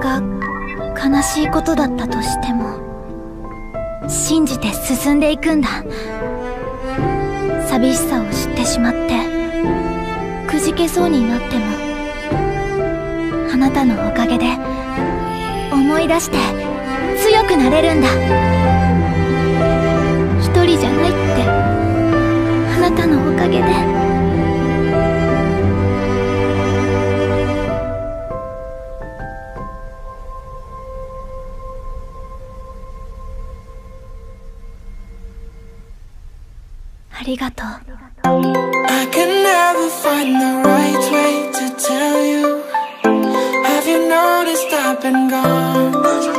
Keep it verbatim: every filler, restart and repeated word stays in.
が悲しいことだったとしても信じて進んでいくんだ。寂しさを知ってしまってくじけそうになってもあなたのおかげで思い出して強くなれるんだ。一人じゃないってあなたのおかげで。ありがとう。 I can never find the right way to tell you. Have you noticed I've been gone?